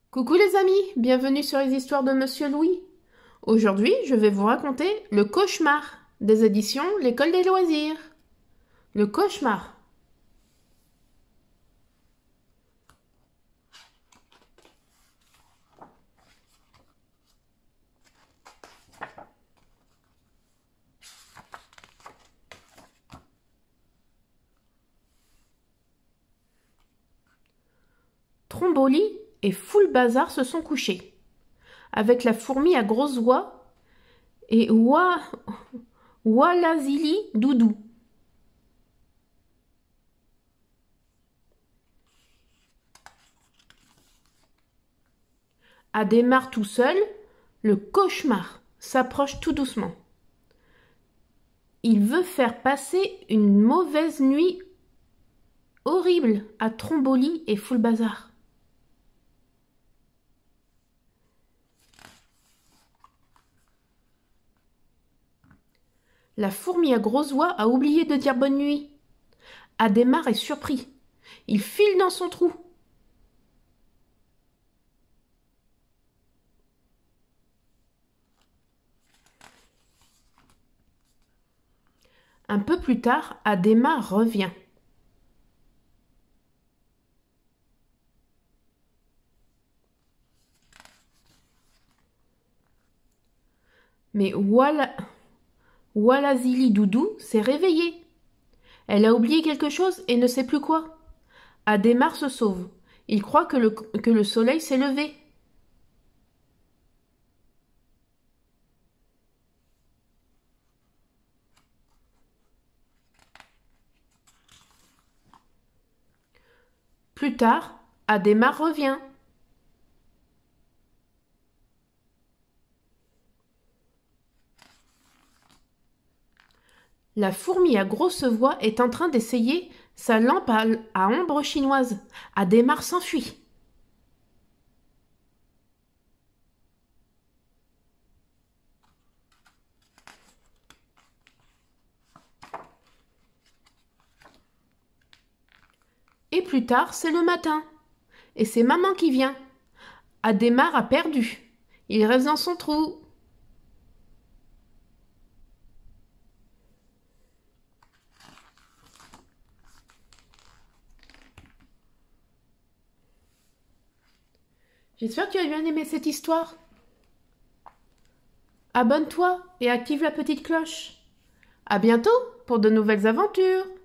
Coucou les amis, bienvenue sur les histoires de Monsieur Louis. Aujourd'hui, je vais vous raconter Le Cauchemar des éditions L'École des loisirs. Le cauchemar. Tromboli et Foule Bazar se sont couchés, avec la fourmi à grosses oies et Oualazili Doudou. Adhémar tout seul, le cauchemar s'approche tout doucement. Il veut faire passer une mauvaise nuit horrible à Tromboli et Foule Bazar. La fourmi à gros oies a oublié de dire bonne nuit. Adhémar est surpris. Il file dans son trou. Un peu plus tard, Adhémar revient. Mais Oualazili Doudou s'est réveillée. Elle a oublié quelque chose et ne sait plus quoi. Adhémar se sauve. Il croit que le soleil s'est levé. Plus tard, Adhémar revient. La fourmi à grosse voix est en train d'essayer sa lampe à ombre chinoise. Adhémar s'enfuit. Et plus tard, c'est le matin. Et c'est maman qui vient. Adhémar a perdu. Il reste dans son trou. J'espère que tu as bien aimé cette histoire. Abonne-toi et active la petite cloche. À bientôt pour de nouvelles aventures.